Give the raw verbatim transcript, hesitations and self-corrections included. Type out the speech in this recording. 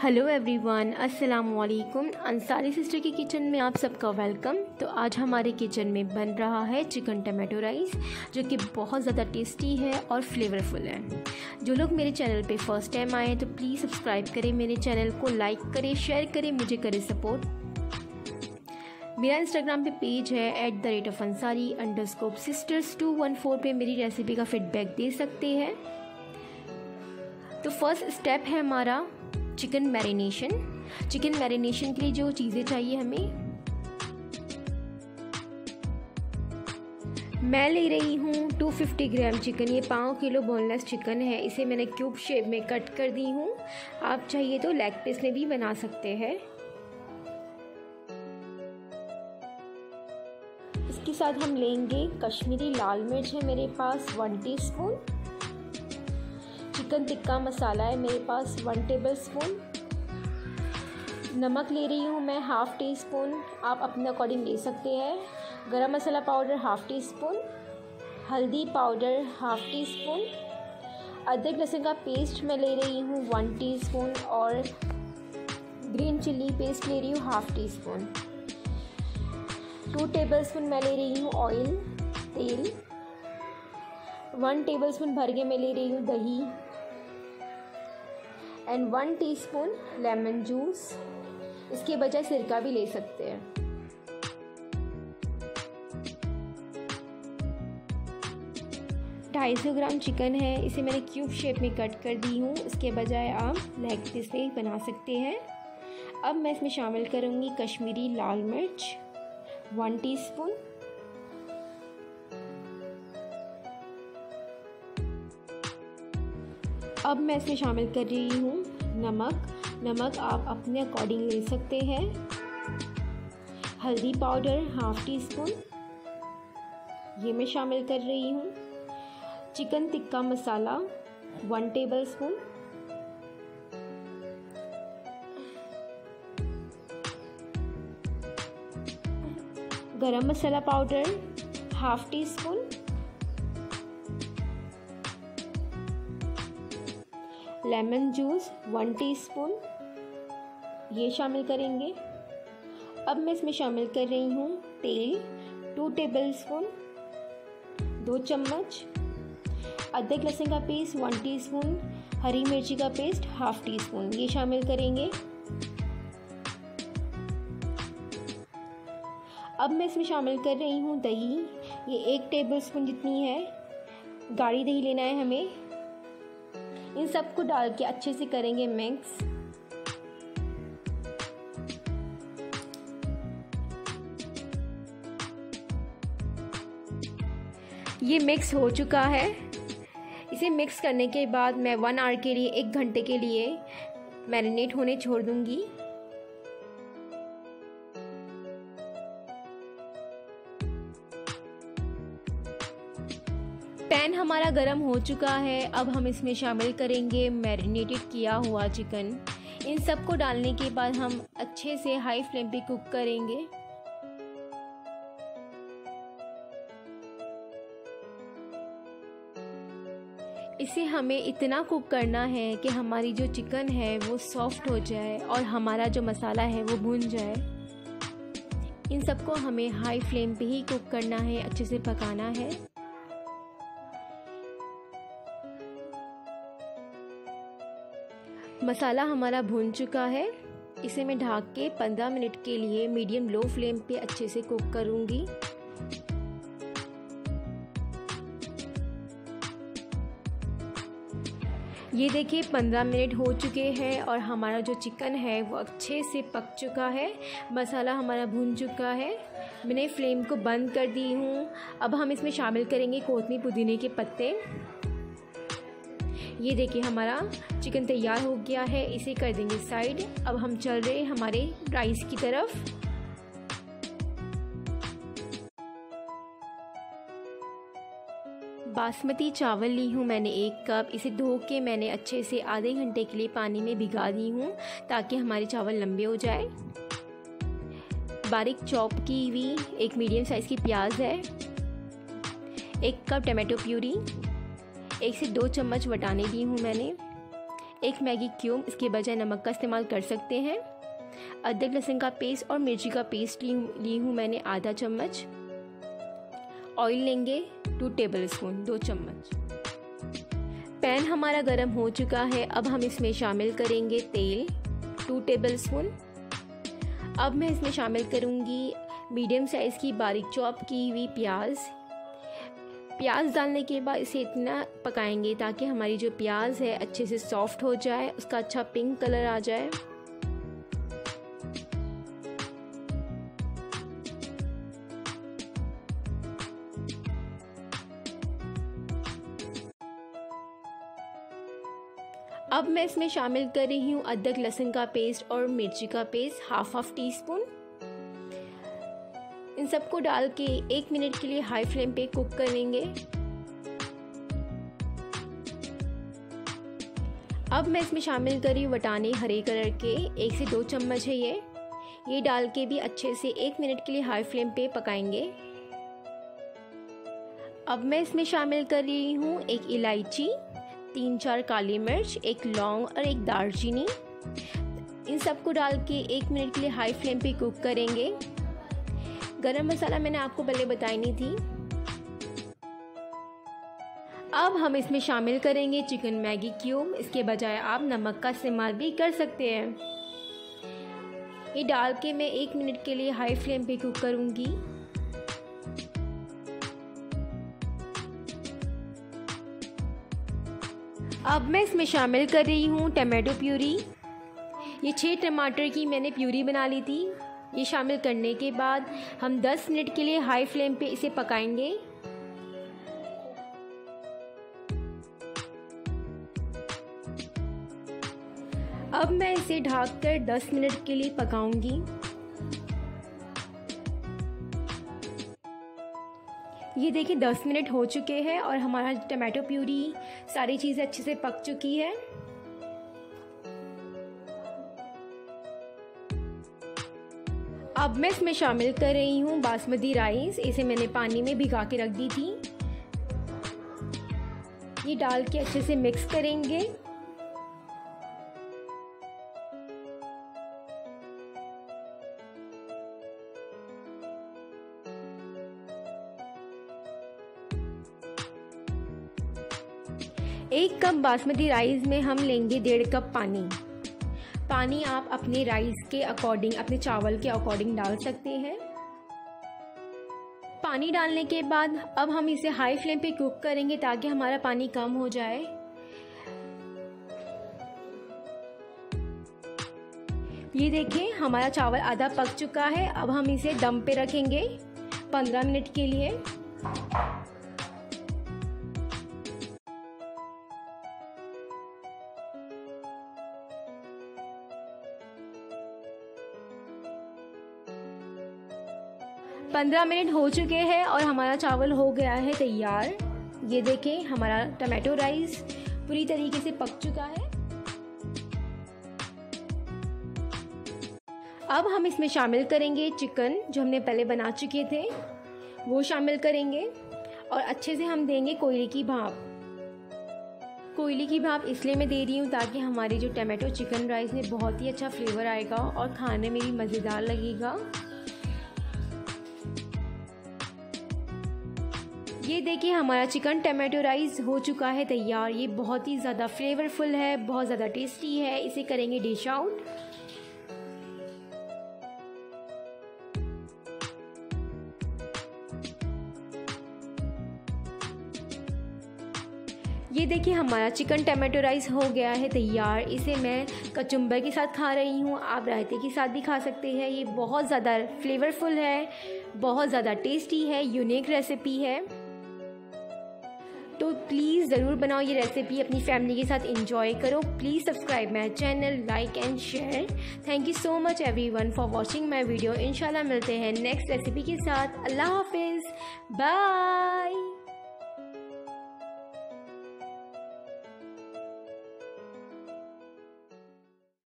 Hello everyone, अस्सलाम वालेकुम। Ansari sister की किचन में आप सबका वेलकम। तो आज हमारे किचन में बन रहा है चिकन टमाटो राइस, जो कि बहुत ज़्यादा टेस्टी है और फ्लेवरफुल है। जो लोग मेरे चैनल पे फर्स्ट टाइम आए तो प्लीज़ सब्सक्राइब करें मेरे चैनल को, लाइक करें, शेयर करें, मुझे करें सपोर्ट। मेरा इंस्टाग्राम पे पेज है at the rate of Ansari underscore sisters two one four पे मेरी रेसिपी का फीडबैक दे सकते हैं। तो फर्स्ट स्टेप है हमारा चिकन मैरिनेशन। चिकन मैरिनेशन के लिए जो चीज़ें चाहिए हमें, मैं ले रही हूँ दो सौ पचास ग्राम चिकन। ये पाँव किलो बोनलेस चिकन है। इसे मैंने क्यूब शेप में कट कर दी हूँ। आप चाहिए तो लेग पीस में भी बना सकते हैं। इसके साथ हम लेंगे कश्मीरी लाल मिर्च है मेरे पास one teaspoon. Chicken tikka masala है मेरे पास वन टेबल स्पून। नमक ले रही हूँ मैं हाफ़ टी स्पून, आप अपने अकॉर्डिंग ले सकते हैं। Garam masala powder half teaspoon. हल्दी पाउडर हाफ़ टी स्पून। अदरक लहसुन का पेस्ट मैं ले रही हूँ वन टीस्पून और ग्रीन चिल्ली पेस्ट ले रही हूँ half teaspoon. Two tablespoon मैं ले रही हूँ ऑयल तेल। वन टेबल स्पून भर के मैं ले रही हूँ दही and one teaspoon lemon juice. इसके बजाय सिरका भी ले सकते हैं। ढाई सौ ग्राम चिकन है, इसे मैंने क्यूब शेप में कट कर दी हूँ। इसके बजाय आप लेग पीस में बना सकते हैं। अब मैं इसमें शामिल करूँगी कश्मीरी लाल मिर्च वन टीस्पून। अब मैं इसमें शामिल कर रही हूँ नमक। नमक आप अपने अकॉर्डिंग ले सकते हैं। हल्दी पाउडर हाफ़ टी स्पून ये मैं शामिल कर रही हूँ। Chicken tikka masala one tablespoon. Garam masala powder half teaspoon. Lemon juice one teaspoon ये शामिल करेंगे। अब मैं इसमें शामिल कर रही हूँ तेल टू टेबल स्पून, दो चम्मच। अदरक लहसुन का पेस्ट वन टीस्पून। हरी मिर्ची का पेस्ट हाफ टी स्पून ये शामिल करेंगे। अब मैं इसमें शामिल कर रही हूँ दही। ये एक टेबल स्पून जितनी है, गाढ़ी दही लेना है हमें। इन सबको डाल के अच्छे से करेंगे मिक्स। ये मिक्स हो चुका है। इसे मिक्स करने के बाद मैं वन आवर के लिए, एक घंटे के लिए मैरिनेट होने छोड़ दूंगी। पैन हमारा गर्म हो चुका है। अब हम इसमें शामिल करेंगे मैरिनेटेड किया हुआ चिकन। इन सब को डालने के बाद हम अच्छे से हाई फ्लेम पे कुक करेंगे। इसे हमें इतना कुक करना है कि हमारी जो चिकन है वो सॉफ्ट हो जाए और हमारा जो मसाला है वो भुन जाए। इन सबको हमें हाई फ्लेम पे ही कुक करना है, अच्छे से पकाना है। मसाला हमारा भून चुका है। इसे मैं ढक के पंद्रह मिनट के लिए मीडियम लो फ्लेम पे अच्छे से कुक करूंगी। ये देखिए पंद्रह मिनट हो चुके हैं और हमारा जो चिकन है वो अच्छे से पक चुका है। मसाला हमारा भून चुका है। मैंने फ्लेम को बंद कर दी हूँ। अब हम इसमें शामिल करेंगे कोतमी पुदीने के पत्ते। ये देखिए हमारा चिकन तैयार हो गया है। इसे कर देंगे साइड। अब हम चल रहे हैं हमारे राइस की तरफ। बासमती चावल ली हूँ मैंने एक कप। इसे धो के मैंने अच्छे से आधे घंटे के लिए पानी में भिगा दी हूँ ताकि हमारे चावल लंबे हो जाए। बारीक चॉप की हुई एक मीडियम साइज़ की प्याज है। एक कप टमाटो प्यूरी, एक से दो चम्मच वटाने दी हूँ मैंने। एक मैगी क्यूब, इसके बजाय नमक का इस्तेमाल कर सकते हैं। अदरक लहसुन का पेस्ट और मिर्ची का पेस्ट ली ली हूँ मैंने आधा चम्मच। ऑयल लेंगे टू टेबल स्पून, दो चम्मच। पैन हमारा गर्म हो चुका है। अब हम इसमें शामिल करेंगे तेल, टू टेबल स्पून। अब मैं इसमें शामिल करूँगी मीडियम साइज़ की बारीक चॉप की हुई प्याज। प्याज डालने के बाद इसे इतना पकाएंगे ताकि हमारी जो प्याज है अच्छे से सॉफ्ट हो जाए, उसका अच्छा पिंक कलर आ जाए। अब मैं इसमें शामिल कर रही हूँ अदरक लहसुन का पेस्ट और मिर्ची का paste, half half teaspoon. इन सबको डाल के एक मिनट के लिए हाई फ्लेम पे कुक करेंगे। अब मैं इसमें शामिल कर रही हूँ वटाने हरे कलर के, एक से दो चम्मच है ये ये डाल के भी अच्छे से एक मिनट के लिए हाई फ्लेम पे पकाएंगे। अब मैं इसमें शामिल कर रही हूँ एक इलायची, तीन चार काली मिर्च, एक लौंग और एक दालचीनी। इन सबको डाल के एक मिनट के लिए हाई फ्लेम पे कुक करेंगे। गरम मसाला मैंने आपको पहले बताई नहीं थी। अब हम इसमें शामिल करेंगे चिकन मैगी क्यूब, इसके बजाय आप नमक का इस्तेमाल भी कर सकते हैं। ये डाल के मैं एक मिनट के लिए हाई फ्लेम पे कुक करूंगी। अब मैं इसमें शामिल कर रही हूँ टमाटो प्यूरी। ये छः टमाटर की मैंने प्यूरी बना ली थी। ये शामिल करने के बाद हम दस मिनट के लिए हाई फ्लेम पे इसे पकाएंगे। अब मैं इसे ढककर दस मिनट के लिए पकाऊंगी। ये देखिए दस मिनट हो चुके हैं और हमारा टमाटो प्यूरी सारी चीज़ें अच्छे से पक चुकी है। अब मैं इसमें शामिल कर रही हूँ बासमती राइस। इसे मैंने पानी में भिगा के रख दी थी। ये डाल के अच्छे से मिक्स करेंगे। एक कप बासमती राइस में हम लेंगे डेढ़ कप पानी। पानी आप अपने राइस के अकॉर्डिंग, अपने चावल के अकॉर्डिंग डाल सकते हैं। पानी डालने के बाद अब हम इसे हाई फ्लेम पे कुक करेंगे ताकि हमारा पानी कम हो जाए। ये देखें हमारा चावल आधा पक चुका है। अब हम इसे दम पे रखेंगे पंद्रह मिनट के लिए। पंद्रह मिनट हो चुके हैं और हमारा चावल हो गया है तैयार। ये देखें हमारा टमाटो राइस पूरी तरीके से पक चुका है। अब हम इसमें शामिल करेंगे चिकन जो हमने पहले बना चुके थे, वो शामिल करेंगे और अच्छे से हम देंगे कोयले की भाप। कोयले की भाप इसलिए मैं दे रही हूँ ताकि हमारे जो टमाटो चिकन राइस में बहुत ही अच्छा फ्लेवर आएगा और खाने में भी मज़ेदार लगेगा। ये देखिए हमारा चिकन टमाटो राइस हो चुका है तैयार। ये बहुत ही ज़्यादा फ्लेवरफुल है, बहुत ज़्यादा टेस्टी है। इसे करेंगे डिश आउट। ये देखिए हमारा चिकन टमाटो राइस हो गया है तैयार। इसे मैं कचुम्बर के साथ खा रही हूँ, आप रायते के साथ भी खा सकते हैं। ये बहुत ज़्यादा फ्लेवरफुल है, बहुत ज़्यादा टेस्टी है, यूनिक रेसिपी है। तो प्लीज़ ज़रूर बनाओ ये रेसिपी, अपनी फैमिली के साथ एंजॉय करो। Please subscribe my channel, like and share. Thank you so much everyone for watching my video. इंशाल्लाह मिलते हैं नेक्स्ट रेसिपी के साथ। अल्लाह हाफिज़, बाय।